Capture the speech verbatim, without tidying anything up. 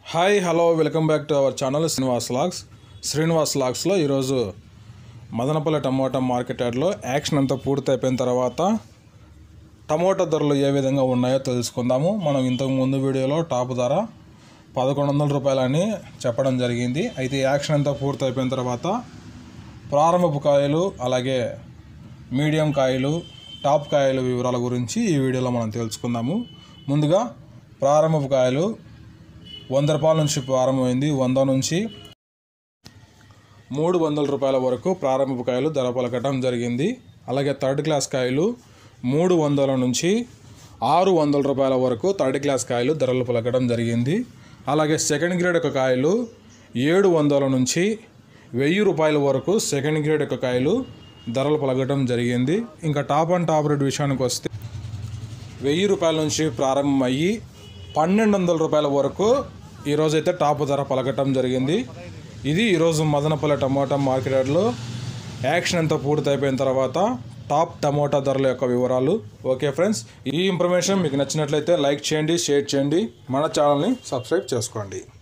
Hi hello welcome back to our channel Srinivas logs Srinivas లాగ్స్లో ఈరోజు Madanapalle tomato market యార్డ్లో auction అంతా పూర్తి అయిపోయిన తర్వాత టమోటా ధరలు ఏ విధంగా ఉన్నాయో తెలుసుకుందాము. మనం ఇంతకు ముందు వీడియోలో టాప్ ధర పదకొండు వందల రూపాయలని చెప్పడం జరిగింది. అయితే యాక్షన్ అంతా పూర్తి అయిపోయిన తర్వాత ప్రారంభపు కాయలు అలాగే మీడియం కాయలు టాప్ కాయలు వివరాల గురించి ఈ వీడియోలో మనం తెలుసుకుందాము. ముందుగా ప్రారంభపు కాయలు వంద రూపాయల నుంచి ప్రారంభమైంది. వంద నుంచి మూడు వందల రూపాయల వరకు ప్రారంభపు కాయలు ధర పలకటం జరిగింది. అలాగే థర్డ్ క్లాస్ కాయలు మూడు వందల నుంచి ఆరు వందల రూపాయల వరకు థర్డ్ క్లాస్ కాయలు ధరలు పలకడం జరిగింది. అలాగే సెకండ్ గ్రేడ్ యొక్క కాయలు ఏడు వందల నుంచి వెయ్యి రూపాయల వరకు సెకండ్ గ్రేడ్ యొక్క కాయలు ధరలు పలకడం జరిగింది. ఇంకా టాప్ అండ్ టాప్ రేట్ విషయానికి వస్తే వెయ్యి రూపాయల నుంచి ప్రారంభమయ్యి పన్నెండు వందల రూపాయల వరకు ఈరోజైతే టాప్ ధర పలకటం జరిగింది. ఇది ఈరోజు మదనపల్లి టమోటా మార్కెట్ యార్డ్లో యాక్షన్ అంతా పూర్తి అయిపోయిన తర్వాత టాప్ టమోటా ధరల యొక్క వివరాలు. ఓకే ఫ్రెండ్స్, ఈ ఇన్ఫర్మేషన్ మీకు నచ్చినట్లయితే లైక్ చేయండి, షేర్ చేయండి, మన ఛానల్ని సబ్స్క్రైబ్ చేసుకోండి.